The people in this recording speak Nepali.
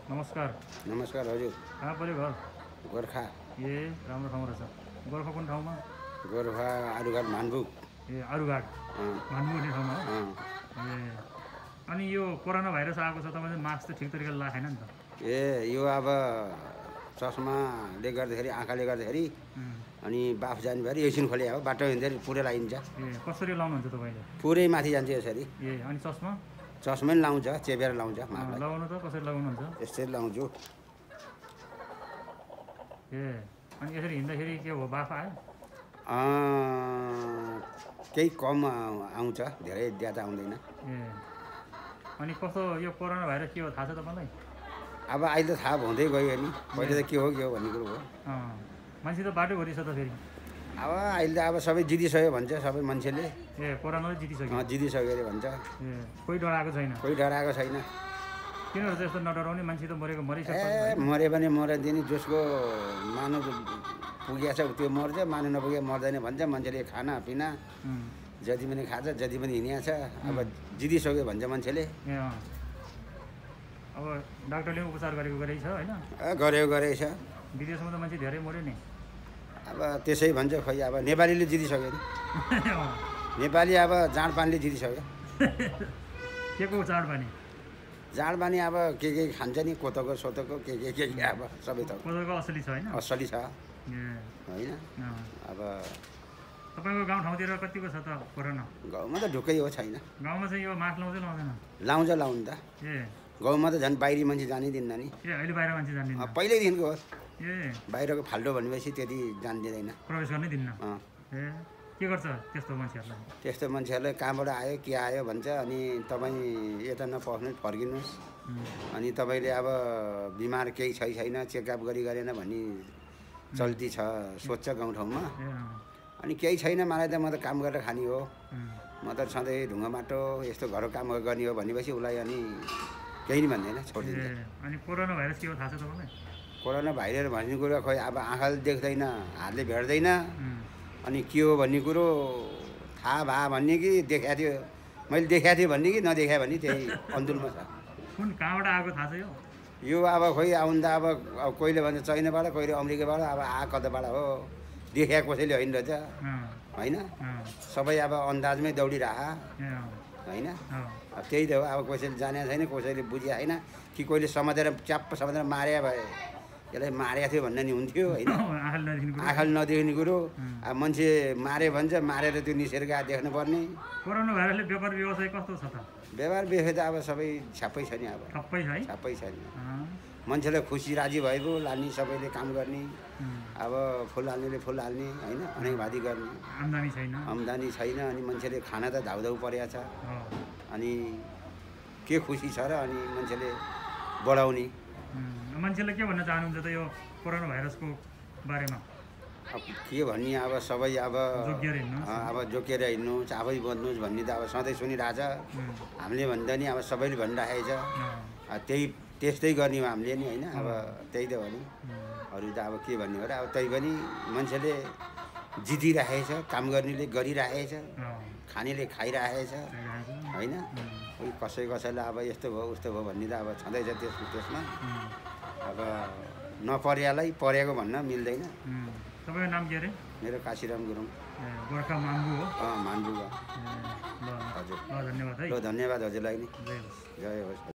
नमस्कार। नमस्कार हजुर। कहाँ पऱ्यो घर? गोर्खा। ए राम्रो ठाउँ रहेछ। गोर्खा कुन ठाउँमा? गोर्खा आरुघाट मानबुक। ए आरुघाट मान्बु भन्ने ठाउँमा हो? ए अनि यो कोरोना भाइरस आएको छ, तपाईँले मास्क त ठिक तरिकाले लगाएको छैन नि त? ए यो अब चस्माले गर्दाखेरि आँखाले गर्दाखेरि अनि बाफ जानेभरि एकछिन खोले हो, बाटो हिँड्दाखेरि पुरै लागिन्छ। ए कसरी लाउनुहुन्छ तपाईँले? पुरै माथि जान्छ यसरी। ए अनि चस्मा? चस्मै पनि लाउँछ, चेपेर लाउँछ। लगाउनु त कसरी लगाउनुहुन्छ? यसरी लाउँछु। ए अनि यसरी हिँड्दाखेरि के हो, बाफ आयो? केही कम आउँछ, धेरै ज्यादा आउँदैन। ए अनि कस्तो यो कोरोना भाइरस के हो थाहा छ तपाईँलाई? अब अहिले त थाहा हुँदै गयो नि, पहिले त के हो भन्ने कुरो हो। मान्छे त बाटोभरि छ त फेरि। अब अहिले त अब सबै जितिसक्यो भन्छ सबै मान्छेले। ए कोरोनाले जितिसक्यो? जितिसक्यो अरे भन्छ। ए कोही डराएको छैन? कोही डराएको छैन। किन त्यस्तो नडराउने? मान्छे त मरेको मरिसक्छ। मरे पनि मरिदिने, जसको मानु पुगेको छ त्यो मर्छ, मानु नपुगे मर्दैन भन्छ। मान्छेले खाना पिना जति पनि खान्छ, जति पनि हिँडिया छ। अब जितिसक्यो भन्छ मान्छेले। ए अब डाक्टरले उपचार गरेको छ होइन? गरेको छ। विदेशमा त मान्छे धेरै मऱ्यो नि। अब त्यसै भन्छ, खोइ अब नेपालीले जितिसक्यो नि। नेपाली अब जाँडपानले जितिसक्यो। के को जाँडपानी? जाँडपानी अब के खान्छ नि, कोतोको सोतोको के अब सबै थोक। कोतोको असली छ होइन? असली छ होइन। अब तपाईँको गाउँठाउँतिर कतिको छ त कोरोना? गाउँमा त ढुक्कै हो, छैन। गाउँमा चाहिँ यो मास्क लाउँछ लाउँदैन? लाउनु त। ए गाउँमा त झन् बाहिरी मान्छे जानै दिन्न नि। ए अहिले बाहिर मान्छे जान्दैन? पहिल्यैदेखिको हो। ए बाहिरको फाल्टो भनेपछि त्यति जान्दिँदैन, प्रवेश गर्नै दिन्न। ए के गर्छ त्यस्तो मान्छेहरूलाई? त्यस्तो मान्छेहरूलाई कहाँबाट आयो के आयो भन्छ। अनि तपाईँ यता नपस्नुहोस्, फर्किनुहोस्। अनि तपाईँले अब बिमार केही छैन, चेकअप गरेन भन्ने चल्ती छ, सोध्छ गाउँठाउँमा। अनि केही छैन, मलाई त म त काम गरेर खाने हो, म त सधैँ ढुङ्गा माटो यस्तो घरको काम गर्ने हो भनेपछि उसलाई अनि केही नि भन्दैन, छोडिदिन्छ। अनि कोरोना भाइरस के हो थाहा छ तपाईँलाई? कोरोना भाइरस भन्ने कुरो खोइ अब आँखाले देख्दैन, हातले भेट्दैन। अनि के हो भन्ने कुरो थाहा भए भन्ने कि देखाएको थियो, मैले देखाएको थिएँ भन्ने कि नदेखाएँ भन्ने, त्यही अन्तुलमा छ। कुन कहाँबाट आएको थाहा छ यो? अब खोइ आउँदा अब कोहीले भन्छ चाइनाबाट, कोहीले अमेरिकाबाट, अब आएको कताबाट हो, देखाएको कसैले होइन रहेछ होइन। सबै अब अन्दाजमै दौडिरह होइन। अब त्यही त हो। अब कसैले जानेको छैन, कसैले बुझेको छैन कि कोहीले समातेर च्याप्प समातेर मारे भए यसलाई मारेको थियो भन्ने नि हुन्थ्यो होइन। आँखाले नदेख्ने कुरो। अब मान्छे मारे भन्छ, मारेर त्यो निसेर गए देख्नु पर्ने। कोरोना भाइरसले व्यापार व्यवसाय कस्तो छ त? व्यापार व्यवसाय त अब सबै छ्याप्पै छ नि। अब छ्याप्पै छ नि। मान्छेलाई खुसी राजी भएको लाने, सबैले काम गर्ने। अब फुल हाल्नेले फुल हाल्ने होइन, अनेकवादी गर्ने। आम्दानी छैन। अनि मान्छेले खाना त धाउधाउ परेको छ। अनि के खुसी छ र अनि मान्छेले बढाउने। मान्छेले के भन्न चाहनुहुन्छ त यो कोरोना भाइरसको बारेमा? अब के भन्ने, अब सबै अब जोगिएर हिँड्नुहोस्, आफै बन्नुहोस् भन्ने त अब सधैँ सुनिरहेछ। हामीले भन्दा नि अब सबैले भनिराखेको छ। त्यस्तै गर्ने हो हामीले नि होइन। अब त्यही त हो नि, अरू त अब के भन्ने हो र। अब त्यही पनि मान्छेले जितिराखेको छ, काम गर्नेले गरिराखेको छ, खानेले खाइराखेको छ होइन। कोही कसैलाई अब यस्तो भयो उस्तो भयो भन्ने त अब छँदैछ त्यसमा। अब नपरेलाई परेको भन्न मिल्दैन। तपाईँको नाम के अरे? मेरो काशीराम गुरुङ। गोर्खा मान्बु हो? मान्बु हो। हजुर। धन्यवाद है। धन्यवाद हजुरलाई नि। जय होस्।